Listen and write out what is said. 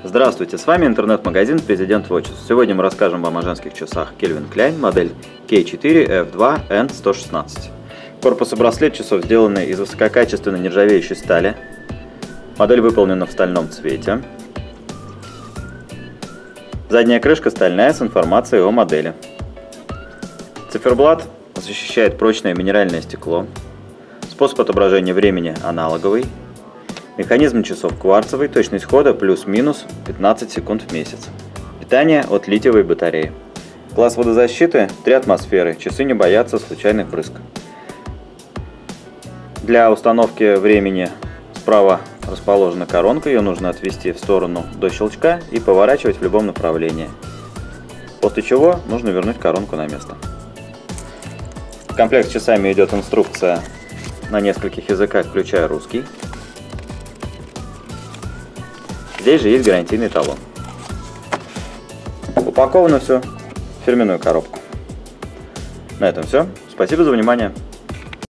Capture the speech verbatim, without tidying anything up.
Здравствуйте, с вами интернет-магазин President Watches. Сегодня мы расскажем вам о женских часах Calvin Klein, модель кей четыре эф два эн сто шестнадцать. Корпус и браслет часов сделаны из высококачественной нержавеющей стали. Модель выполнена в стальном цвете. Задняя крышка стальная с информацией о модели. Циферблат защищает прочное минеральное стекло. Способ отображения времени аналоговый. Механизм часов кварцевый, точность хода плюс-минус пятнадцать секунд в месяц. Питание от литиевой батареи. Класс водозащиты три атмосферы, часы не боятся случайных брызг. Для установки времени справа расположена коронка, ее нужно отвести в сторону до щелчка и поворачивать в любом направлении. После чего нужно вернуть коронку на место. В комплект с часами идет инструкция на нескольких языках, включая русский. Здесь же есть гарантийный талон. Упаковано все в фирменную коробку. На этом все. Спасибо за внимание.